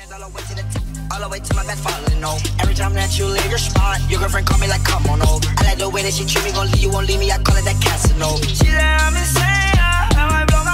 all the way to the top, all the way to my bed falling over. Every time that you leave your spot, your girlfriend call me like, come on over. I like the way that she treat me, gon' leave you, won't leave me, I call it that Casanova. She let me say, I might blow